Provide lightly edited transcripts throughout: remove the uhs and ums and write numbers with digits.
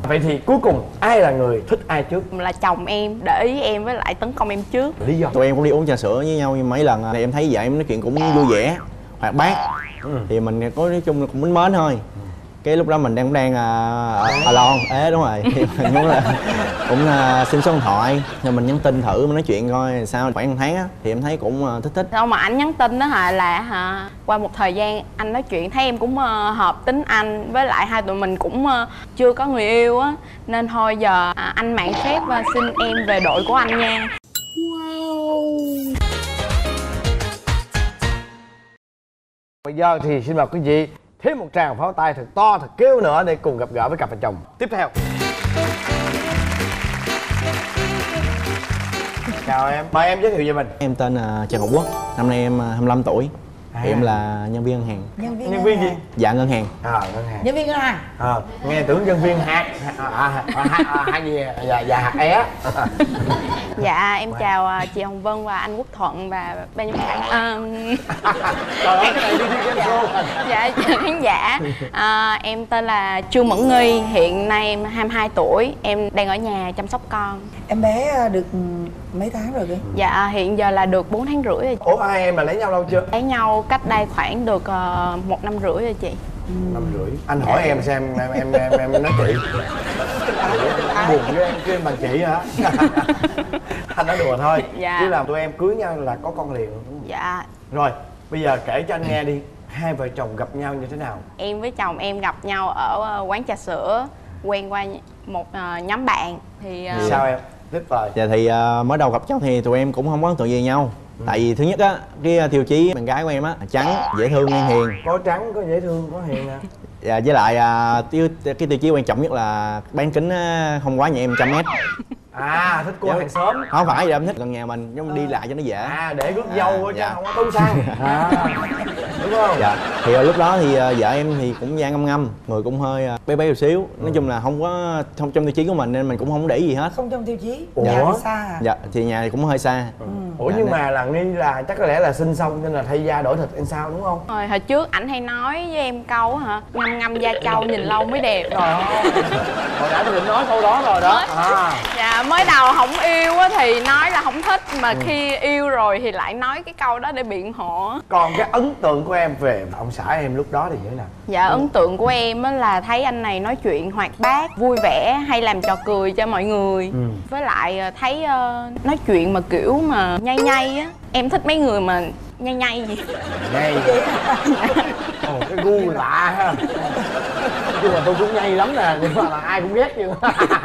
Vậy thì cuối cùng ai là người thích ai trước? Là chồng em để ý em với lại tấn công em trước. Lý do? Tụi em cũng đi uống trà sữa với nhau mấy lần thì em thấy vợ em nói chuyện cũng vui vẻ, hoạt bát. Thì mình có nói chung là cũng mến mến thôi. Cái lúc đó mình đang lon đúng rồi. Thì mình cũng xin số điện thoại rồi mình nhắn tin thử mình nói chuyện coi sao, khoảng 1 tháng á thì em thấy cũng thích. Đâu mà anh nhắn tin đó là qua một thời gian anh nói chuyện thấy em cũng hợp tính anh, với lại hai tụi mình cũng chưa có người yêu á, nên thôi giờ anh mạn phép xin em về đội của anh nha. Wow. Bây giờ thì xin mời quý vị thêm một tràng pháo tay thật to, thật kêu nữa để cùng gặp gỡ với cặp vợ chồng tiếp theo. Chào em, mời em giới thiệu về mình. Em tên là Trần Ngọc Quốc, năm nay em 25 tuổi. Thì em là nhân viên ngân hàng. Nhân viên gì? Dạ ngân hàng. Ngân hàng. Nhân viên ngân hàng. Nghe tưởng nhân viên hạt gì? Dạ hạt é. Dạ em chào chị Hồng Vân và anh Quốc Thuận và ban giám khảo. Trời ơi, cái này đi game show. Dạ chào khán giả. Em tên là Trương Mẫn Nghi, hiện nay em 22 tuổi, em đang ở nhà chăm sóc con. Em bé được mấy tháng rồi kìa? Dạ hiện giờ là được 4 tháng rưỡi rồi. Ủa hai em là lấy nhau lâu chưa? Lấy nhau cách đây khoảng được 1 năm rưỡi rồi chị. 1 năm rưỡi. Anh hỏi em xem em nói chị. Buồn với em kêu bằng chị hả? Anh nói đùa thôi. Dạ. Chứ làm tụi em cưới nhau là có con liền đúng không? Dạ. Rồi bây giờ kể cho anh nghe đi, hai vợ chồng gặp nhau như thế nào? Em với chồng em gặp nhau ở quán trà sữa, quen qua một nhóm bạn thì sao em? Tuyệt vời. Dạ thì mới đầu gặp nhau thì tụi em cũng không có ấn tượng gì nhau. Tại vì thứ nhất á, cái tiêu chí bạn gái của em á trắng, dễ thương, ngoan hiền. Có trắng, có dễ thương, có hiền nè. Dạ với lại cái tiêu chí quan trọng nhất là bán kính không quá nhà em 100 m. Thích cô hàng xóm. Không phải vậy, em thích gần nhà mình, nhưng đi lại cho nó dễ. Để rước dâu chứ dạ. không có tốn xăng. Đúng không? Dạ. Thì lúc đó thì vợ em thì cũng da ngăm ngăm, người cũng hơi bé bé một xíu. Nói chung là không trong tiêu chí của mình nên mình cũng không để ý gì hết. Không trong tiêu chí. Ủa? Nhà thì xa à? Dạ, thì nhà thì cũng hơi xa. Ủa nhưng mà là nghi là chắc có lẽ là sinh xong nên là thay da đổi thịt hay sao đúng không? Rồi hồi trước ảnh hay nói với em câu ngâm ngâm da trâu nhìn lâu mới đẹp. Trời ơi. Hồi nãy tôi định nói câu đó rồi đó. Dạ mới đầu không yêu á thì nói là không thích, mà khi yêu rồi thì lại nói cái câu đó để biện hộ. Còn cái ấn tượng của em về ông xã em lúc đó thì như thế nào? Dạ ấn tượng của em á là thấy anh này nói chuyện hoạt bát, vui vẻ, hay làm trò cười cho mọi người. Với lại thấy nói chuyện mà kiểu mà nhây nhây á. Em thích mấy người mà nhây nhây gì. Nhây. Ồ, cái gu lạ ha. Nhưng mà tôi cũng nhây lắm nè, nhưng mà là ai cũng ghét chứ.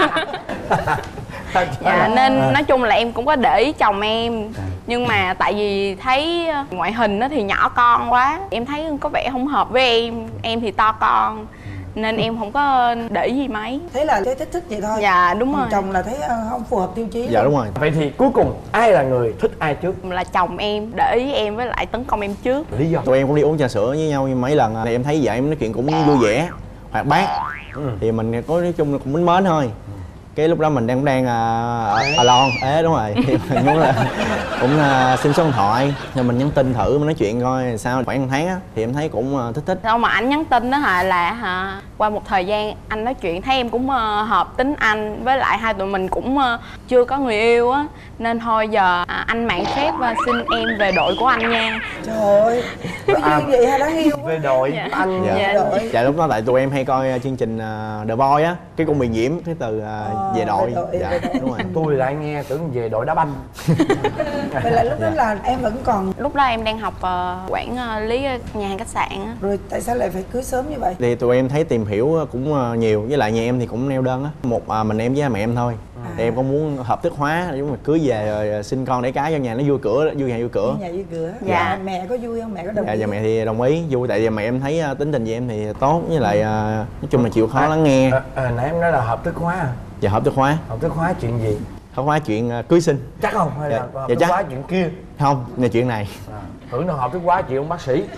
Dạ nên nói chung là em cũng có để ý chồng em. Nhưng mà tại vì thấy ngoại hình thì nhỏ con quá, em thấy có vẻ không hợp với em thì to con, nên em không có để ý gì mấy. Thế là cái thích vậy thôi. Dạ đúng rồi. Chồng là thấy không phù hợp tiêu chí. Dạ đúng rồi. Vậy thì cuối cùng ai là người thích ai trước? Là chồng em để ý em với lại tấn công em trước. Lý do? Tụi em cũng đi uống trà sữa với nhau mấy lần thì em thấy vợ em nói chuyện cũng vui vẻ, hoạt bát. Thì mình có nói chung là cũng mến mến thôi. Cái lúc đó mình đang lon đúng rồi. Thì mình cũng xin số điện thoại rồi mình nhắn tin thử mình nói chuyện coi sao, khoảng 1 tháng á thì em thấy cũng thích. Đâu mà anh nhắn tin đó là qua một thời gian anh nói chuyện thấy em cũng hợp tính anh, với lại hai tụi mình cũng chưa có người yêu á, nên thôi giờ anh mạn phép xin em về đội của anh nha. Trời ơi, vậy hay đáng yêu. Về đội Dạ. anh. Dạ lúc đó tại tụi em hay coi chương trình The Voice á, cái con Miền Diễm cái từ về đội. Dạ đúng rồi. Tôi lại nghe tưởng về đội đá banh. Vậy là lúc đó là em vẫn còn. Lúc đó em đang học quản lý nhà hàng khách sạn á. Rồi tại sao lại phải cưới sớm như vậy? Thì tụi em thấy tìm hiểu cũng nhiều, với lại nhà em thì cũng neo đơn á, một mình em với mẹ em thôi. Thì em có muốn hợp thức hóa, giống như cưới về rồi sinh con để cái cho nhà nó vui cửa, vui nhà vui cửa. Nhà vui cửa. Dạ. Mẹ có vui không? Mẹ có đồng ý? Dạ mẹ thì đồng ý vui, tại vì mẹ em thấy tính tình của em thì tốt, với lại nói chung là chịu khó lắng nghe. Nãy em nói là hợp thức hóa à? Dạ hợp thức hóa. Hợp thức hóa chuyện gì? Hợp thức hóa chuyện cưới sinh. Chắc không? Hay là hợp thức hóa chuyện kia? Không, là chuyện này. Tưởng nào hợp thức hóa chuyện ông bác sĩ.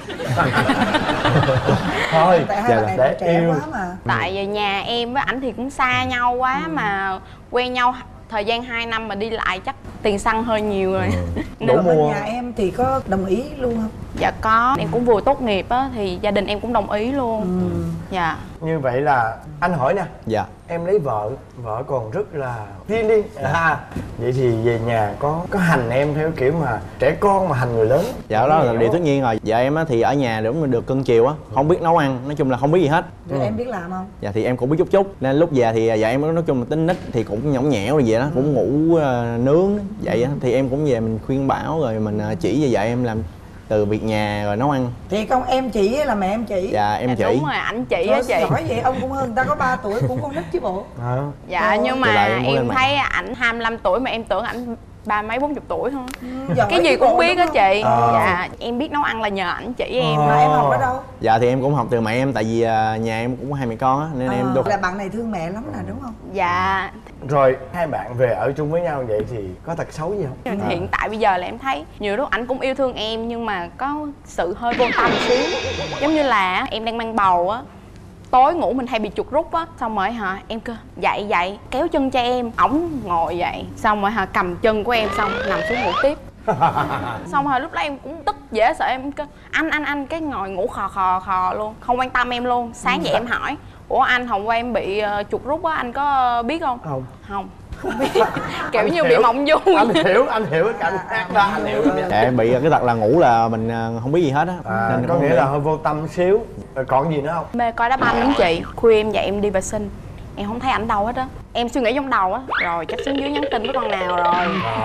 Thôi Tại hai bạn này để trẻ yêu quá mà. Tại vì nhà em với ảnh thì cũng xa nhau quá, mà quen nhau thời gian 2 năm mà đi lại chắc tiền xăng hơi nhiều rồi. Đủ mua. Nhà em thì có đồng ý luôn không? Dạ có, em cũng vừa tốt nghiệp á thì gia đình em cũng đồng ý luôn. Dạ. Như vậy là anh hỏi nè. Dạ. Em lấy vợ còn rất là riêng đi. Vậy thì về nhà có hành em theo kiểu mà trẻ con mà hành người lớn? Dạ đó là điều tất nhiên rồi. Vợ em á thì ở nhà để được cưng chiều á, không biết nấu ăn, nói chung là không biết gì hết. Rồi em biết làm không? Dạ thì em cũng biết chút chút, nên lúc về thì vợ em nói chung là tính nít thì cũng nhõng nhẽo rồi vậy đó, cũng ngủ nướng vậy á, thì em cũng về mình khuyên bảo rồi mình chỉ cho vợ em làm từ việc nhà rồi nấu ăn. Thì con em chỉ hay là mẹ em chỉ? Dạ em chỉ. Đúng rồi, ảnh chỉ á chị. Giỏi vậy, ông cũng hơn người ta có 3 tuổi cũng con nít chứ bộ. Dạ nhưng Từ lại mà em muốn em lên thấy ảnh 25 tuổi mà em tưởng ảnh 30 mấy 40 tuổi thôi. Giỏi Cái gì chứ cũng bộ, biết đúng á không? chị. Dạ em biết nấu ăn là nhờ ảnh chỉ em. Mà em học ở đâu? Dạ thì em cũng học từ mẹ em, tại vì nhà em cũng có 2 mẹ con á, nên em đôi Là bạn này thương mẹ lắm nè đúng không? Dạ. Rồi hai bạn về ở chung với nhau vậy thì có tật xấu gì không? Hiện tại bây giờ là em thấy nhiều lúc ảnh cũng yêu thương em nhưng mà có sự hơi vô tâm xíu. Giống như là em đang mang bầu á, tối ngủ mình hay bị chuột rút á, xong rồi em kêu dậy kéo chân cho em, ổng ngồi dậy, xong rồi cầm chân của em xong nằm xuống ngủ tiếp. Xong rồi lúc đó em cũng tức dễ sợ, em kêu anh cái ngồi ngủ khò luôn, không quan tâm em luôn. Sáng dậy em hỏi ủa anh hôm qua em bị chuột rút á, anh có biết không? Không biết. Kiểu như bị mộng du. Anh hiểu cái cảm giác đó, anh hiểu. Dạ em bị cái tật là ngủ là mình không biết gì hết á, Nên có nghĩa là hơi vô tâm xíu. Rồi còn gì nữa không? Mê coi đá banh lắm chị, khuya em dậy em đi vệ sinh em không thấy ảnh đâu hết á, em suy nghĩ trong đầu á, rồi chắc xuống dưới nhắn tin với con nào rồi.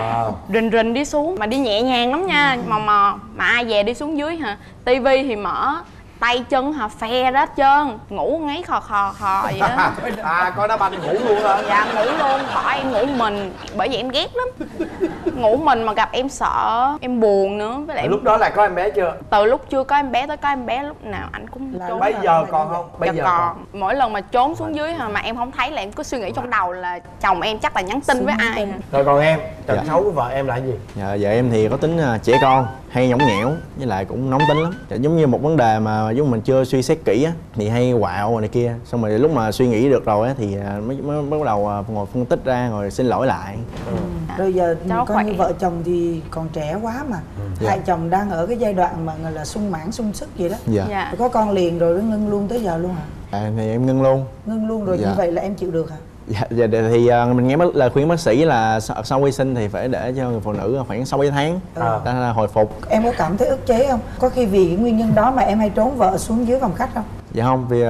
Rình đi xuống mà đi nhẹ nhàng lắm nha, mò mà ai về đi xuống dưới tivi thì mở, tay chân phe ra hết trơn, ngủ ngáy khò vậy đó. Coi đá banh ngủ luôn hả? Dạ ngủ luôn, bỏ em ngủ mình, bởi vậy em ghét lắm. Ngủ mình mà gặp em sợ, em buồn nữa. Với lại Lúc đó là có em bé chưa? từ lúc chưa có em bé tới có em bé, lúc nào anh cũng trốn. Bây giờ còn không? Bây giờ còn. Mỗi lần mà trốn xuống dưới mà em không thấy là em cứ suy nghĩ trong đầu là chồng em chắc là nhắn tin với ai. Rồi còn em, tật xấu của vợ em là gì? Dạ vợ em thì có tính trẻ con, hay nhõng nhẽo, với lại cũng nóng tính lắm. Dạ, giống như một vấn đề mà giống mình chưa suy xét kỹ á thì hay quạo rồi này kia, xong rồi lúc mà suy nghĩ được rồi á thì mới bắt đầu ngồi phân tích ra rồi xin lỗi lại. Rồi giờ Cháu coi khỏe. như vợ chồng thì còn trẻ quá mà. Hai chồng đang ở cái giai đoạn mà gọi là sung mãn sung sức vậy đó. Dạ. Dạ. Rồi có con liền rồi nó ngưng luôn tới giờ luôn hả? Thì em ngưng luôn. Ngưng luôn rồi, Dạ. như vậy là em chịu được hả? Dạ, thì mình nghe lời khuyên bác sĩ là sau khi sinh thì phải để cho người phụ nữ khoảng 6-7 tháng để hồi phục. Em có cảm thấy ức chế không? Có khi vì cái nguyên nhân đó mà em hay trốn vợ xuống dưới phòng khách không? Dạ không, vì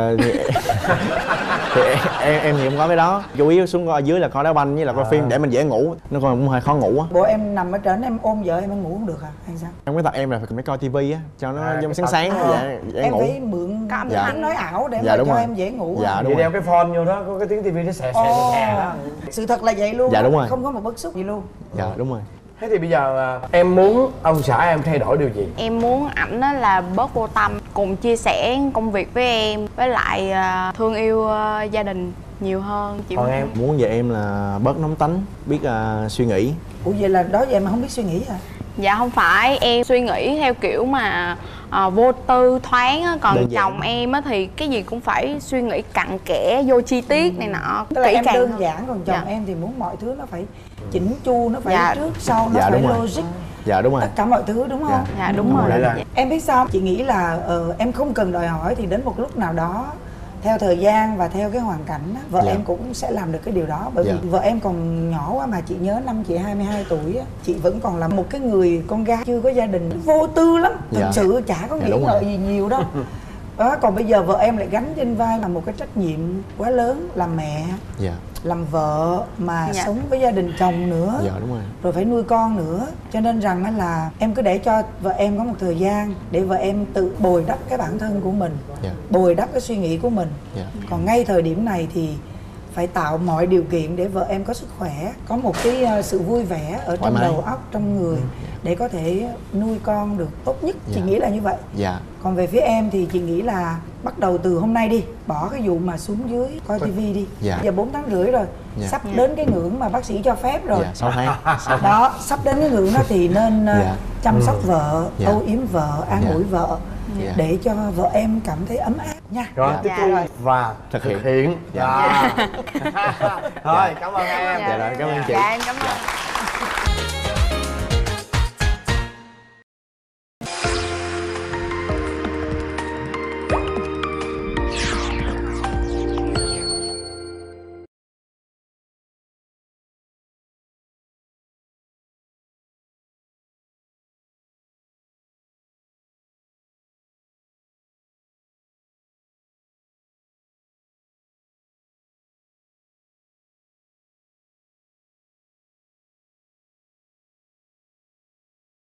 em thì không có cái đó, chủ yếu xuống ở dưới là coi đá banh với là coi phim để mình dễ ngủ, nó còn cũng hơi khó ngủ á. Bộ em nằm ở trển em ôm vợ em ngủ không được hả hay sao? Trong cái tật em là phải coi tivi á cho nó giống sáng dễ Em ngủ. phải mượn Có âm dạ. thanh. nói ảo để Dạ, mà đúng cho rồi. em dễ ngủ. Dạ, đúng Vậy rồi. đeo cái phone vô đó, có cái tiếng tivi nó xè đó. Sự thật là vậy luôn. Dạ, đúng rồi. Không có một bức xúc gì luôn. Dạ đúng rồi. Thế thì bây giờ em muốn ông xã em thay đổi điều gì? Em muốn ảnh á là bớt vô tâm, cùng chia sẻ công việc với em, với lại thương yêu gia đình nhiều hơn. Chị Còn em? Muốn về em là bớt nóng tính, biết suy nghĩ. Ủa vậy là đó giờ mà không biết suy nghĩ hả? Dạ không phải, em suy nghĩ theo kiểu mà vô tư thoáng á, còn Đơn giản. chồng em á thì cái gì cũng phải suy nghĩ cặn kẽ, vô chi tiết này nọ, Tức là kỹ em càng đơn hơn. giản, còn chồng Dạ. em thì muốn mọi thứ nó phải chỉnh chu, nó phải Dạ. trước sau, nó Dạ, phải đúng rồi. logic. Dạ đúng rồi. Tất cả mọi thứ đúng không? Dạ đúng rồi. Vậy là Em biết sao, chị nghĩ là em không cần đòi hỏi thì đến một lúc nào đó theo thời gian và theo cái hoàn cảnh á, vợ Dạ. em cũng sẽ làm được cái điều đó. Bởi Dạ. vì vợ em còn nhỏ quá mà chị nhớ năm chị 22 tuổi á, chị vẫn còn là một cái người con gái chưa có gia đình, vô tư lắm. Thực Dạ. sự chả có Dạ, nghĩ đúng ngợi rồi. gì nhiều đâu. Đó, còn bây giờ vợ em lại gánh trên vai là một cái trách nhiệm quá lớn, làm mẹ, Dạ. làm vợ mà Dạ. sống với gia đình chồng nữa. Dạ đúng rồi. Rồi phải nuôi con nữa, cho nên rằng á là em cứ để cho vợ em có một thời gian để vợ em tự bồi đắp cái bản thân của mình, Dạ. bồi đắp cái suy nghĩ của mình. Dạ. Còn ngay thời điểm này thì phải tạo mọi điều kiện để vợ em có sức khỏe, có một cái sự vui vẻ ở Thoải trong mái. đầu óc, trong người để có thể nuôi con được tốt nhất. Chị Dạ. nghĩ là như vậy. Dạ. Còn về phía em thì chị nghĩ là bắt đầu từ hôm nay đi, bỏ cái vụ mà xuống dưới coi tivi đi. Dạ. Giờ 4 tháng rưỡi rồi, Dạ. sắp đến cái ngưỡng mà bác sĩ cho phép rồi. Dạ 6 tháng. Đó, sắp đến cái ngưỡng đó thì nên Dạ. chăm sóc vợ, Dạ. âu yếm vợ, an Dạ. ủi vợ Dạ. để cho vợ em cảm thấy ấm áp nha. rồi Dạ. tiếp thu và Thực thực hiện. hiện. Dạ. Thôi cảm ơn em. Dạ rồi, cảm ơn chị. Dạ em cảm ơn.